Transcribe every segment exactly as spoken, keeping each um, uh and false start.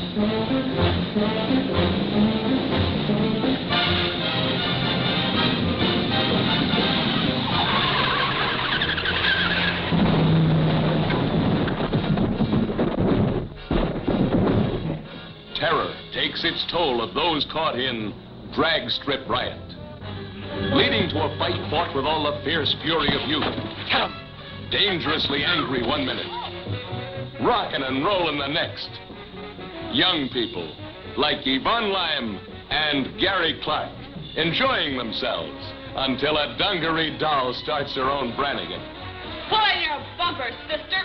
Terror takes its toll of those caught in Dragstrip Riot, leading to a fight fought with all the fierce fury of youth. Get 'em! Dangerously angry one minute, rockin' and rollin' the next. Young people like Yvonne Lime and Gary Clarke enjoying themselves until a dungaree doll starts her own Brannigan. Pull in your bumper, sister.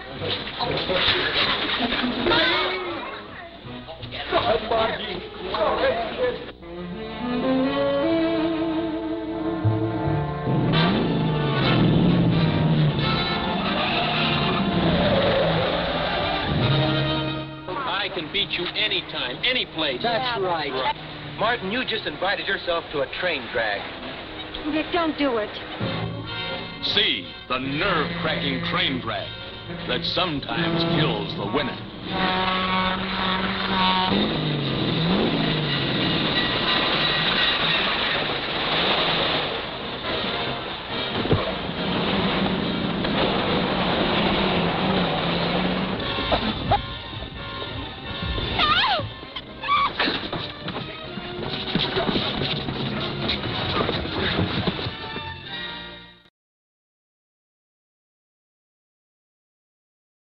I can beat you anytime, any place. That's right. Martin, you just invited yourself to a train drag. Nick, don't do it. See the nerve-cracking train drag that sometimes kills the winner.